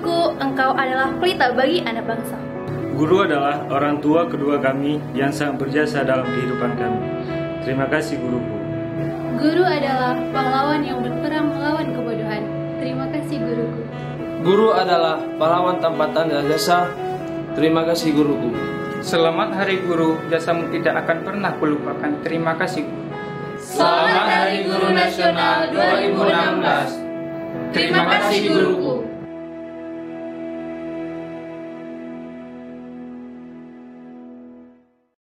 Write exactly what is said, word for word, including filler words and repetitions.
Guruku, engkau adalah pelita bagi anak bangsa. Guru adalah orang tua kedua kami yang sangat berjasa dalam kehidupan kami. Terima kasih guruku. Guru adalah pahlawan yang berperang melawan kebodohan. Terima kasih guruku. Guru adalah pahlawan tanpa tanda jasa. Terima kasih guruku. Selamat Hari Guru, jasamu tidak akan pernah kulupakan. Terima kasih. Selamat Hari Guru Nasional dua ribu enam belas. Terima kasih guruku.